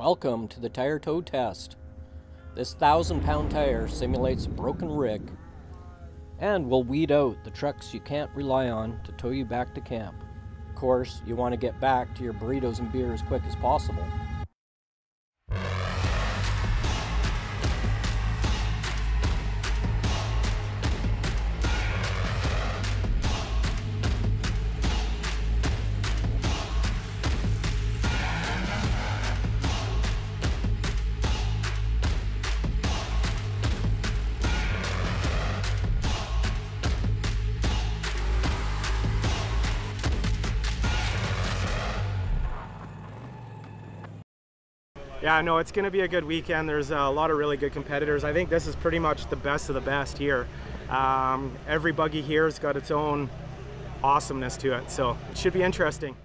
Welcome to the tire toe test. This 1,000-pound tire simulates a broken rig and will weed out the trucks you can't rely on to tow you back to camp. Of course, you want to get back to your burritos and beer as quick as possible. Yeah, no, it's going to be a good weekend. There's a lot of really good competitors. I think this is pretty much the best of the best here. Every buggy here has got its own awesomeness to it, so it should be interesting.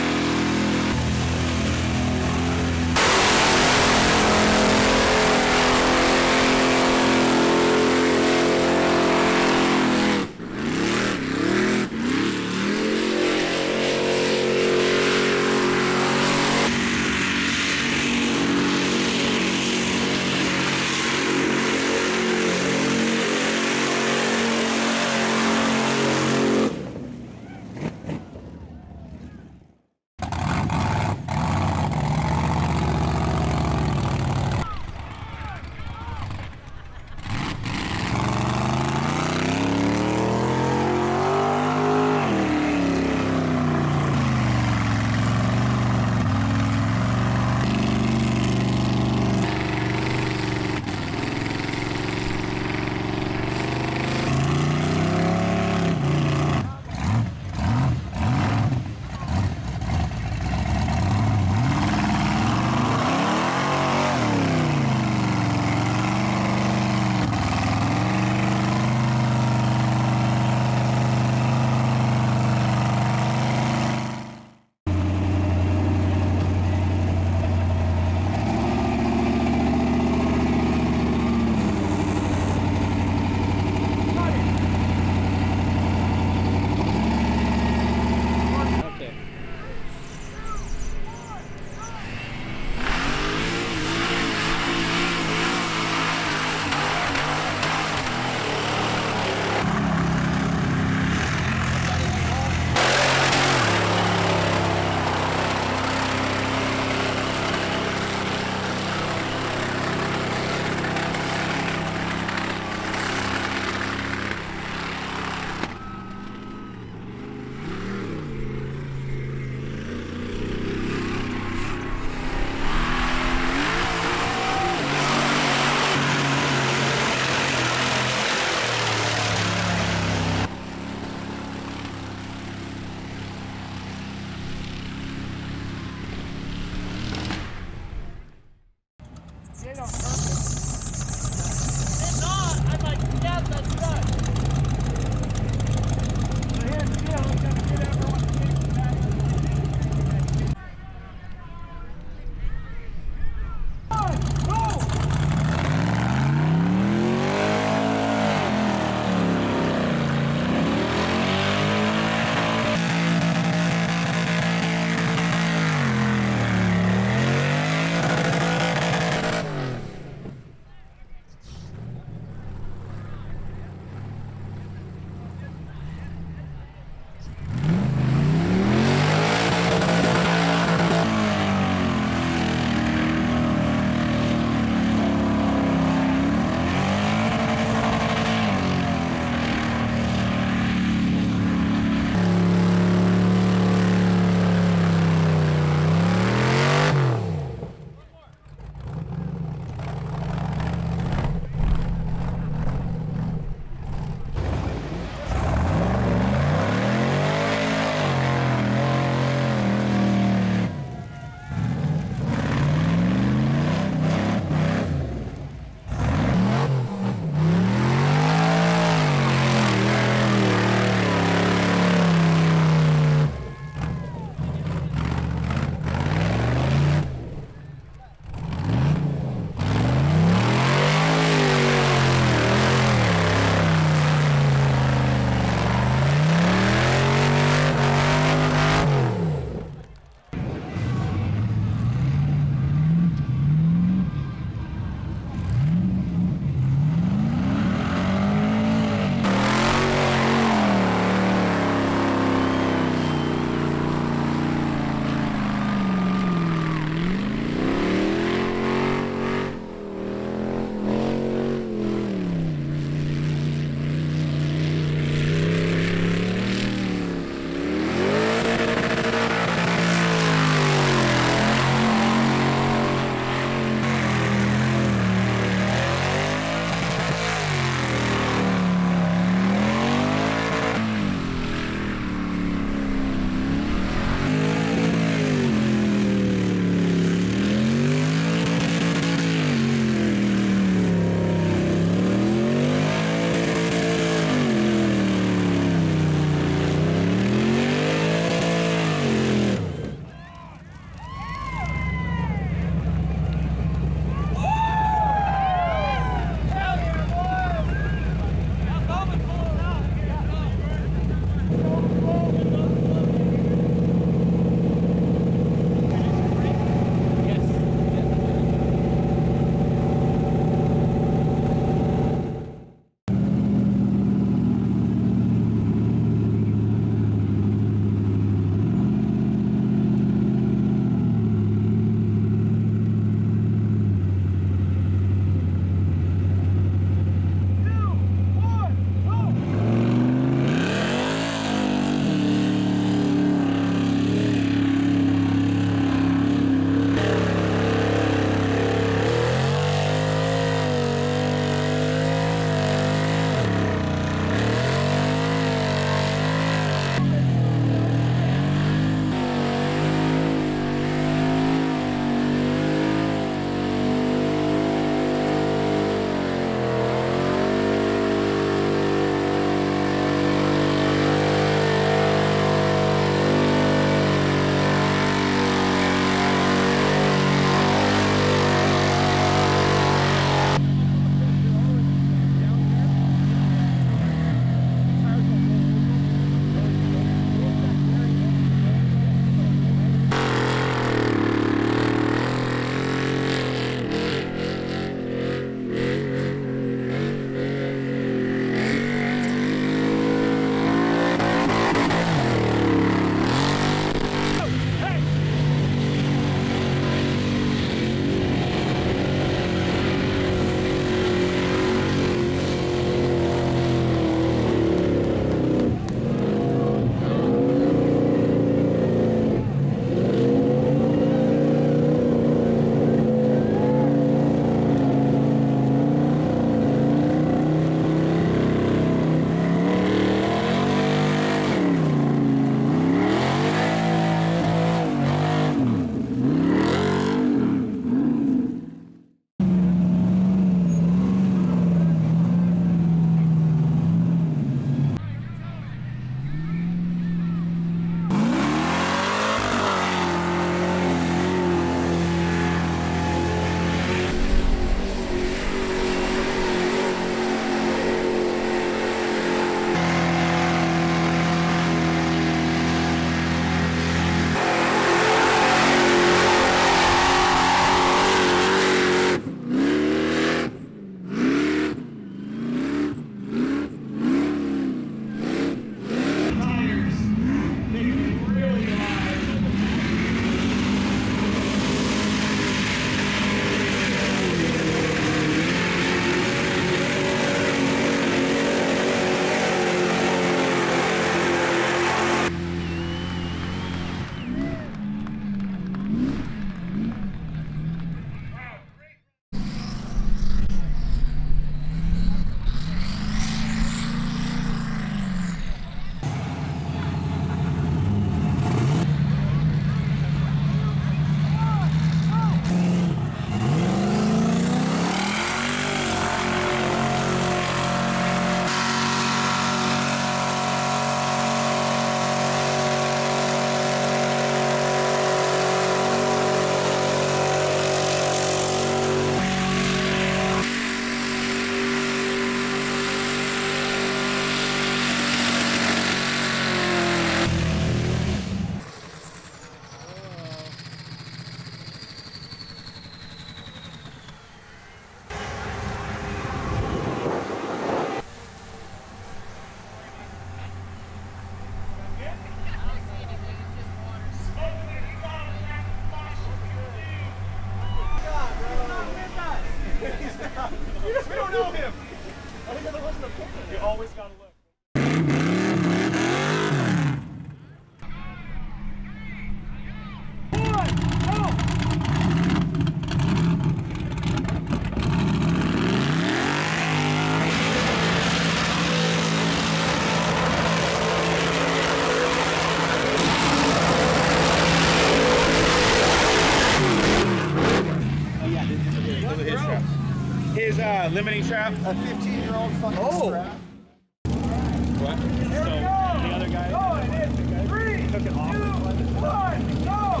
strap. A 15-year-old fucking strap. What? So the other guy took it off. 2, 1, go!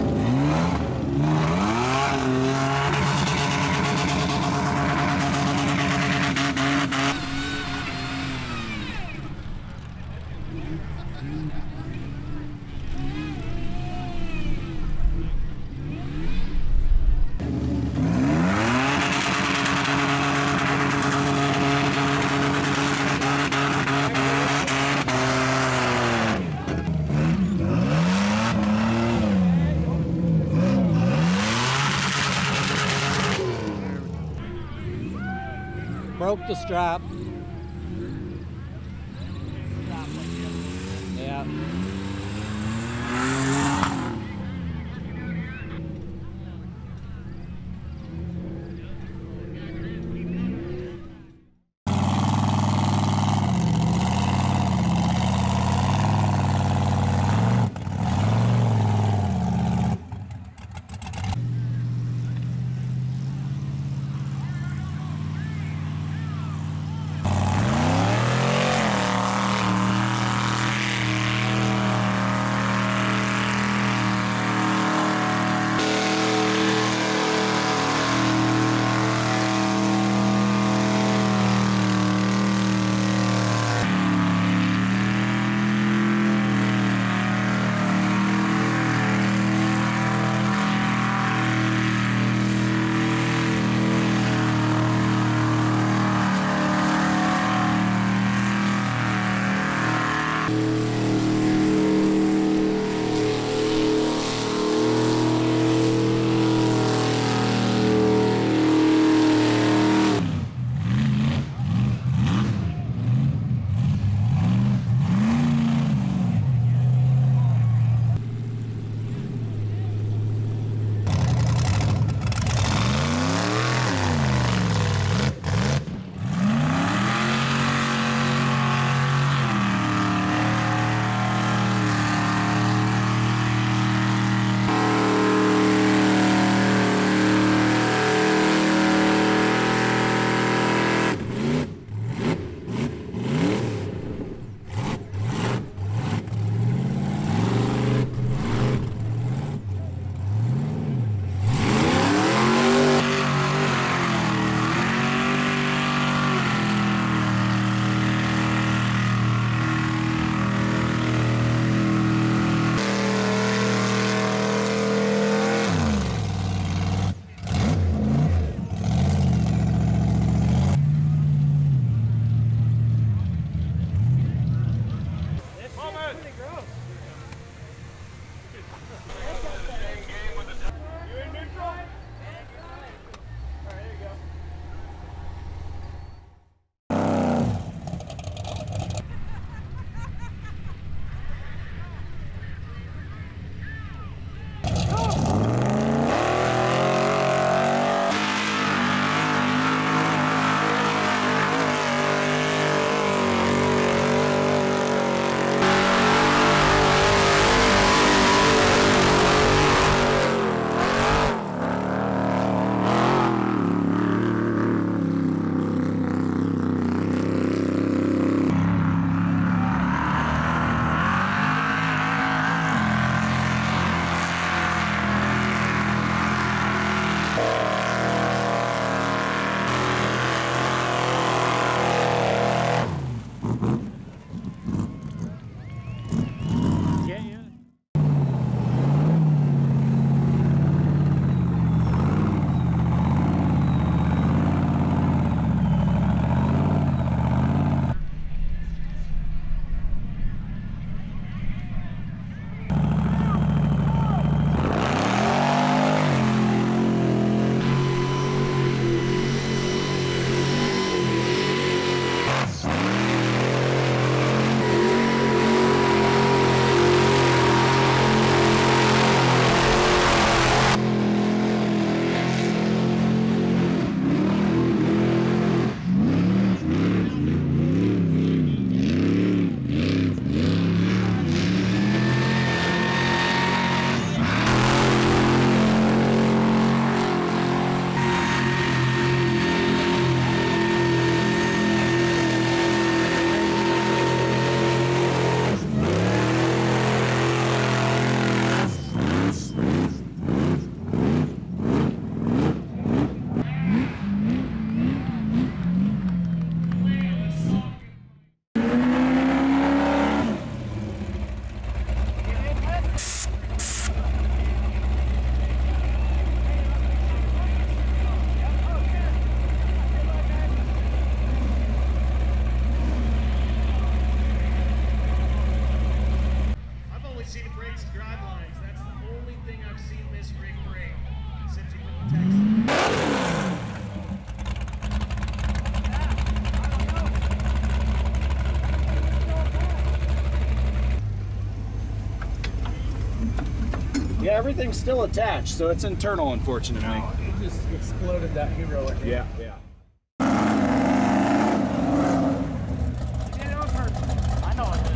Broke the strap. Yeah. Yeah, everything's still attached, so it's internal, unfortunately. No, it just exploded that hero. Yeah, yeah. I know it.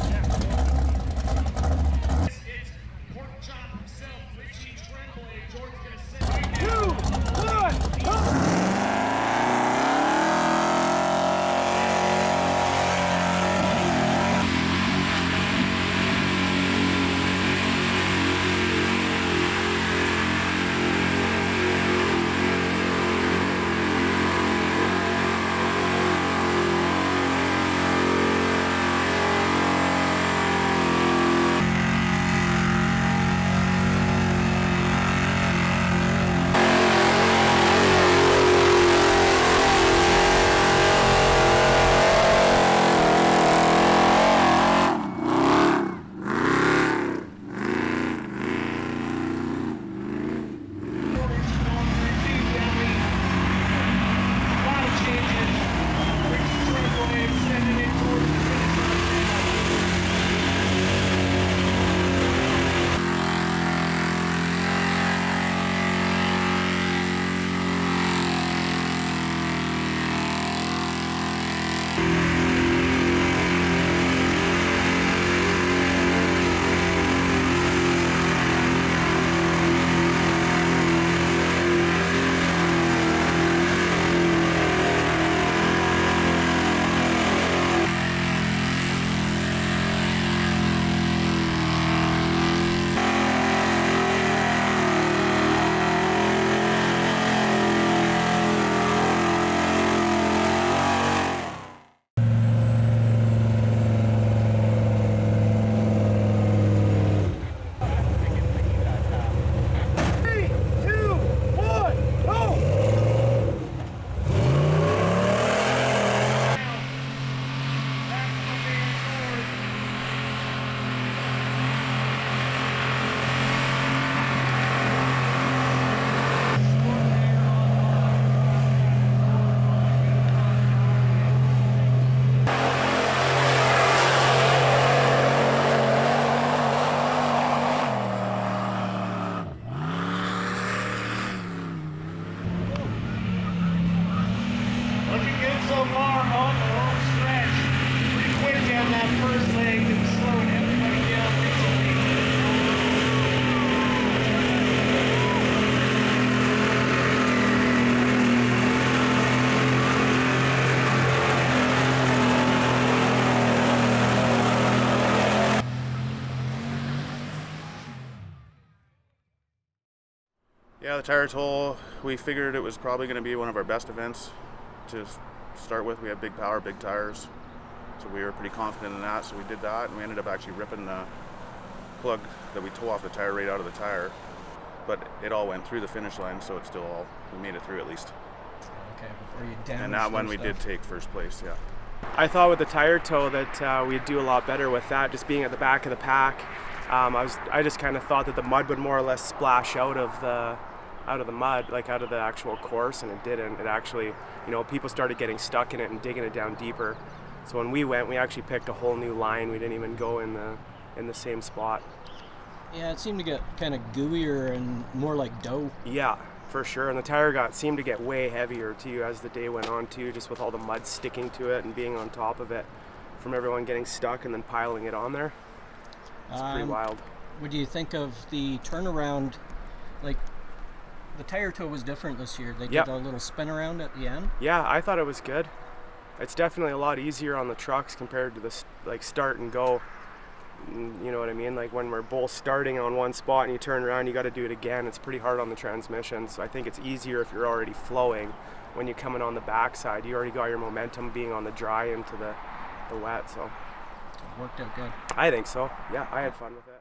Looking good so far on the home stretch. Pretty quick down that first leg that was slowing everybody down recently. Yeah, the tire toll, we figured it was probably going to be one of our best events to start with. We have big power, big tires, so we were pretty confident in that, so we did that, and we ended up actually ripping the plug that we tow off the tire right out of the tire, but it all went through the finish line, so it's still all, we made it through at least. Okay, before you damage And that one we stuff. did take first place, yeah. I thought with the tire toe that we'd do a lot better with that, just being at the back of the pack. I just kind of thought that the mud would more or less splash out of the mud, like out of the actual course, and it didn't. It actually, you know, people started getting stuck in it and digging it down deeper. So when we went, we actually picked a whole new line. We didn't even go in the same spot. Yeah, it seemed to get kind of gooier and more like dough. Yeah, for sure. And the tire seemed to get way heavier too as the day went on too, just with all the mud sticking to it and being on top of it from everyone getting stuck and then piling it on there. It's pretty wild. What do you think of the turnaround? Like, the tire toe was different this year. They did a little spin around at the end. Yeah, I thought it was good. It's definitely a lot easier on the trucks compared to the start and go. You know what I mean? Like when we're both starting on one spot and you turn around, you got to do it again. It's pretty hard on the transmission. So I think it's easier if you're already flowing. When you're coming on the backside, you already got your momentum being on the dry into the wet. So It worked out good. I think so. Yeah, I had fun with it.